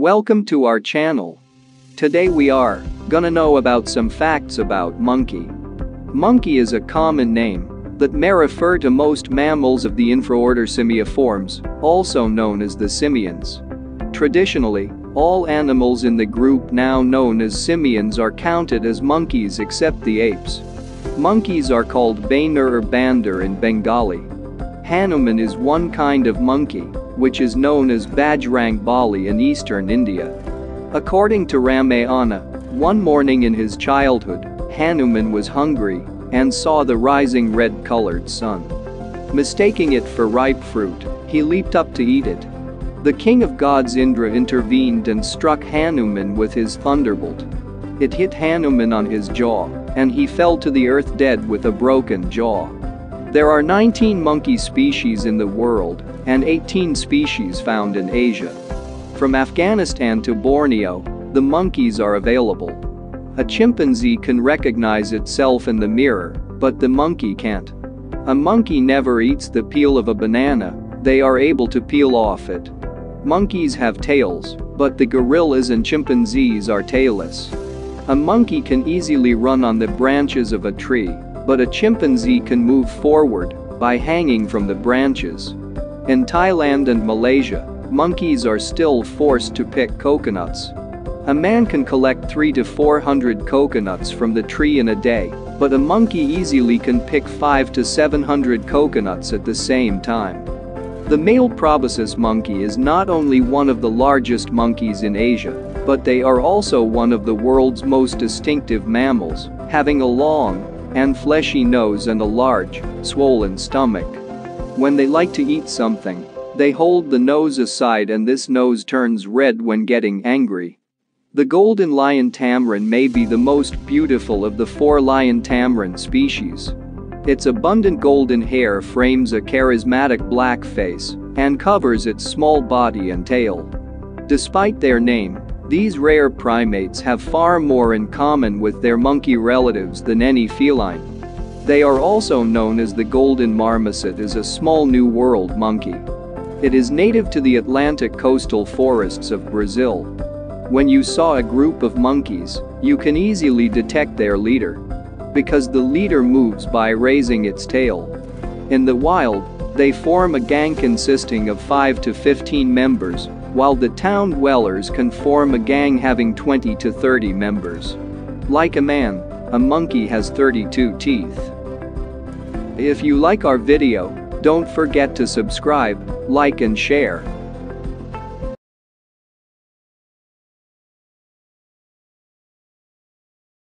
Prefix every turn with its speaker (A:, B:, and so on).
A: Welcome to our channel. Today we are gonna know about some facts about monkey. Monkey is a common name that may refer to most mammals of the infraorder Simiiformes, also known as the simians. Traditionally, all animals in the group now known as simians are counted as monkeys except the apes. Monkeys are called Baner or Bandar in Bengali. Hanuman is one kind of monkey, which is known as Bajrang Bali in eastern India. According to Ramayana, one morning in his childhood, Hanuman was hungry and saw the rising red-colored sun. Mistaking it for ripe fruit, he leaped up to eat it. The king of gods Indra intervened and struck Hanuman with his thunderbolt. It hit Hanuman on his jaw, and he fell to the earth dead with a broken jaw. There are 19 monkey species in the world and 18 species found in Asia. From Afghanistan to Borneo, the monkeys are available. A chimpanzee can recognize itself in the mirror, but the monkey can't. A monkey never eats the peel of a banana, they are able to peel off it. Monkeys have tails, but the gorillas and chimpanzees are tailless. A monkey can easily run on the branches of a tree, but a chimpanzee can move forward by hanging from the branches. In Thailand and Malaysia, monkeys are still forced to pick coconuts. A man can collect 300 to 400 coconuts from the tree in a day, but a monkey easily can pick 500 to 700 coconuts at the same time. The male proboscis monkey is not only one of the largest monkeys in Asia, but they are also one of the world's most distinctive mammals, having a long and fleshy nose and a large, swollen stomach. When they like to eat something, they hold the nose aside and this nose turns red when getting angry. The golden lion tamarin may be the most beautiful of the 4 lion tamarin species. Its abundant golden hair frames a charismatic black face and covers its small body and tail. Despite their name, these rare primates have far more in common with their monkey relatives than any feline. They are also known as the golden marmoset as a small New World monkey. It is native to the Atlantic coastal forests of Brazil. When you saw a group of monkeys, you can easily detect their leader, because the leader moves by raising its tail. In the wild, they form a gang consisting of 5 to 15 members, while the town dwellers can form a gang having 20 to 30 members. Like a man, a monkey has 32 teeth. If you like our video, don't forget to subscribe, like and share.